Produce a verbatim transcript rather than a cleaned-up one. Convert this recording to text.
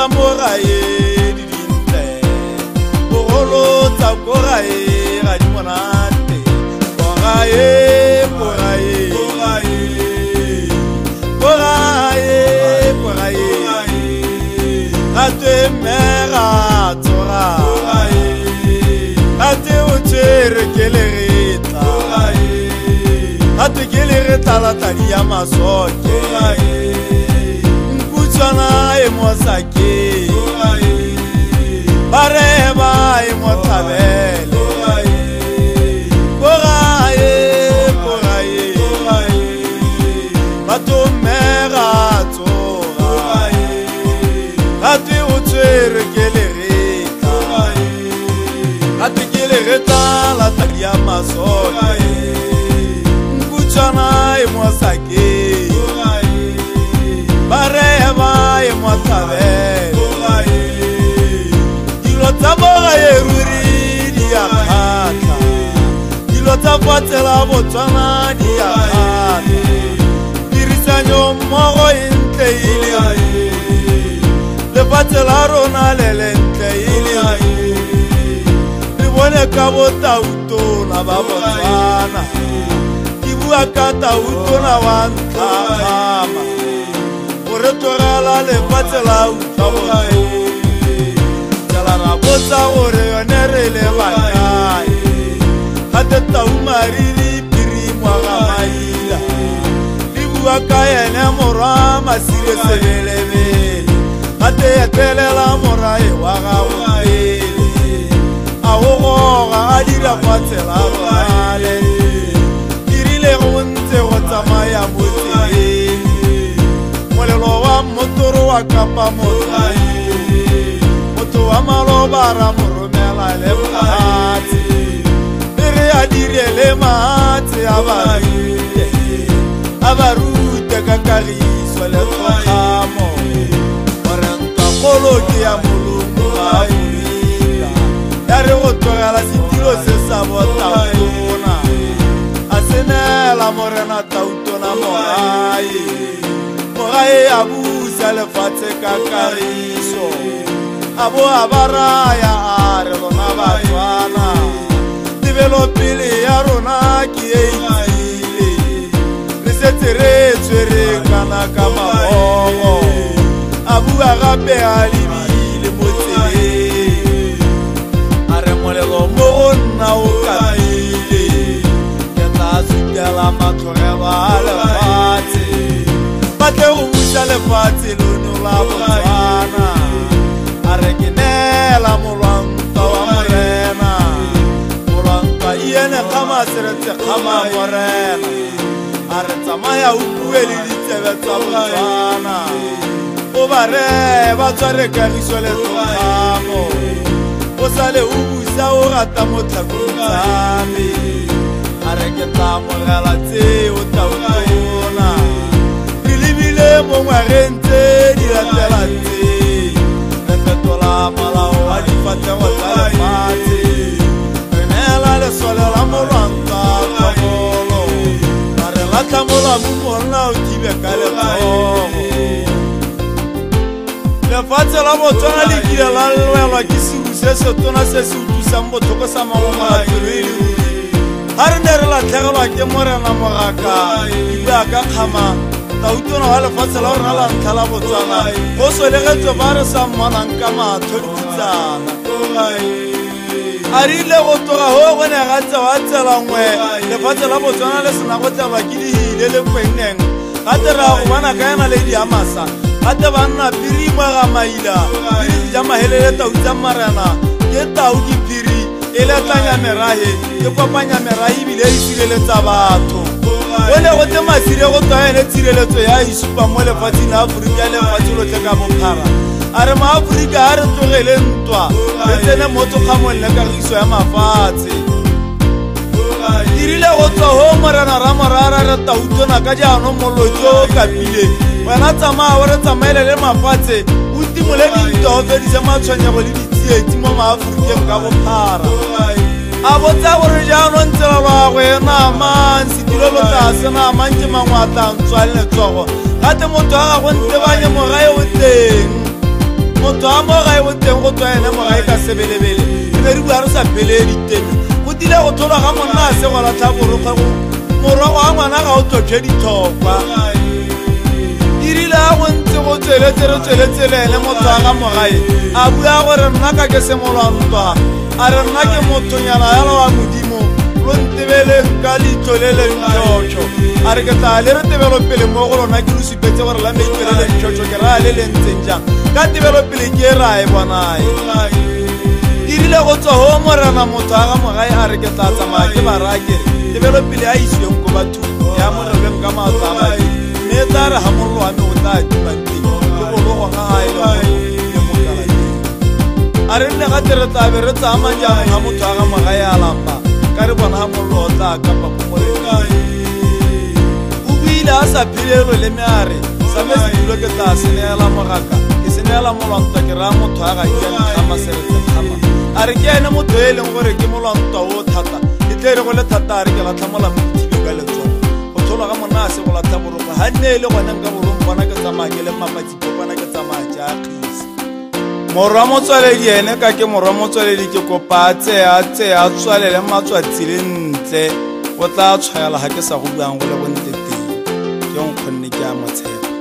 tsa morae di dintle bogolo tsa korae ga di monate korae korae korae korae korae ate mera tsora ate o tsere ke le retla ate ke le retla la tadi ya masoke nkutsana e mosake bareba e motabele korae korae bato mera tsora ate o tsere ke le retla ate ke le retla la tadi ya masoke nkutsana e mosake bareba e motabele dilo tsa morae ruri di a kgatla dilo tsa fatsela botswana di a kgatla tirisanyo mmogo e ntle e le lefatshe la rona le lentle e le re bone ka botautona ba botswana ke bua ka tautona wa ntlhama gore togela lefatshe la utlwa botswana tsela ra botsa gore yone re le bakae gate taumari le pirimo ga maila di bua ka ene morwa masire sebelebele gate etelela morae wa gago pele a go goga a dira fatshe la bale dirile go ntse go tsamaya mo tseleng molelo wa motoro wa kapa morae motho wa maloba ra mo romela le mahatse ere a direle mahatse a barute a barute ka kagiso le tlhamo gore ntwa kgolo ke ya molungu a burila ya re go tlogela setilo se sa botautona a senela morena tautona mogae mogae a busa lefatshe ka kagiso a bo a baraya a re rona batswana tebelo pele ya rona ke e itsile re setse re tswere kana ka mabogo a bua gape a lebile mo tseleng a re molelo mo go nna o kapile ke tla sutela matlogelo a lefatshe batle go busa lefatshe lono la botswana a re ke nela molwanta wa morena molwanta iene kgama seretse kgama morena a re tsamaya o bue le ditsebe tsa botswana o bare ba tshware kagiso le tlhamo o sale o busa o rata motlhakong tsame a re ke tla mogela tseo tautona re lebile mo ngwageng tse di latelang tse malao a difatlhego tsa lefatshe re neela lesole la molwanta tlhogolo a re latlha molamo monna o kibe ka letsogo lefatshe la botswana le kile la lwelwa ke seru se se tona se se utlwisang botlhoko sa mangwamalatselo e le ruri ga re ne re latlhegelwa ke morena mogaka ebua ka kgama tautona wa lefatshe la rona la ntlha la botswana go solegetswe ba re sa mmonang ka matlho dikhutsana a re ile go toga go go ne ga tsewa tsela nngwe lefatshe la botswana le sena go tlelwa ke dihile le kwenneng gate ra go bona ka ena le diamasa gate banna pirimo ga maila piri ja mahelele tau tsa marena ke tau diphiri e letlanya merahe ke kopanya merahe ebile e sireletsa batho o ne go te masire go tswa ene tshireletso ya isupa mo lefatsheng la Aforika lefatshe lotlhe ka bophara a re maAforika a re tlogele ntwa re tsene motho kgamong le kagiso ya mafatshe dirile go tswa ho morena ramorara re tautona ka jaanong molotso o kapile wena tsamaya o re tsamaele le mafatshe o timole dintwa go fedise matshwenyego le ditsietsi mo maAforikeng ka bophara a botsa gore jaanong tsela lwagwe naman setilo botlase naman ke mangwatang tswang letsogo gate motho a gago ntebanye mogae o teng motho a mo gae o teng go tswa ene mo gae ka sebelebele e be re bua re sa pheledi teng go dile go thola ga monna a se go latlha borokga go morago a ngwana ga o tlotšhe dithokwa dirile a go ntse go tsweletse re tsweletselele motho a ga mo gae a bua gore nna ka ke semolwantwa a re nna ke mothonyana yalo wa modimo lo ntebeleng ka leitlho le lentšotšo a re ke tla le re tebelopele mo go lona ke lo supetse gore la meitlo le lentšotšo ke raya le le ntseng jang ka tebelopele ke e rae bonae dirile go tswa go morana motho a ga mogae a re ke tla tsamaya ke barake tebelopele a isiweng ko bathong ya moreleng ka maoto a madi mme e tla re ga mollo wa me go tla dibanteng ke bologo ga gae le mokalateng a re nne ga tere tlabe re tsamanjang ga motho a ga mogae a lapa ka re bona ga mollo o tla kapa pomoleng o buile a sa phelelo le meare sa me se dilo ke tla seneela mogaka ke seneela molwantwa ke raya motho a ga ke nkgama seretsekgama a re ke ene motho e leng gore ke molwantwa o thata e tle re go le thata a re ke latlhamola mothibe ka letsogo go tholwa ga monna a se go latlha boroko ga nne e le gone nka borong bona ke tsamaya ke le mapatsipo bona ke tsamaya ke a kgisa morwa motswaledi ene ka ke morwa motswaledi ke kopa a tseye a tseye a tswalele matswatsi le ntle o tla tshwaela ga ke sa go buang go le bonteteng ke nkgonne ke a motshepa